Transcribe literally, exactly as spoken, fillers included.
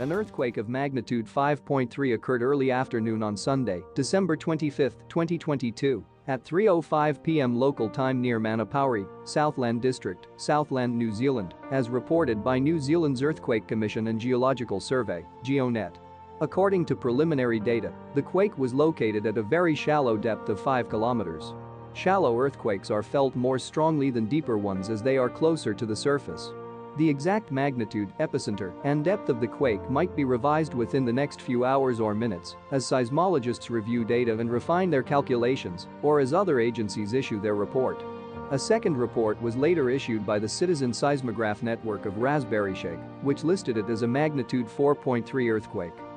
An earthquake of magnitude five point three occurred early afternoon on Sunday, December twenty-fifth, twenty twenty-two, at three oh five p m local time near Manapouri, Southland District, Southland, New Zealand, as reported by New Zealand's Earthquake Commission and Geological Survey, GeoNet. According to preliminary data, the quake was located at a very shallow depth of five kilometers. Shallow earthquakes are felt more strongly than deeper ones as they are closer to the surface. The exact magnitude, epicenter, and depth of the quake might be revised within the next few hours or minutes as seismologists review data and refine their calculations, or as other agencies issue their report. A second report was later issued by the Citizen Seismograph Network of Raspberry Shape, which listed it as a magnitude four point three earthquake.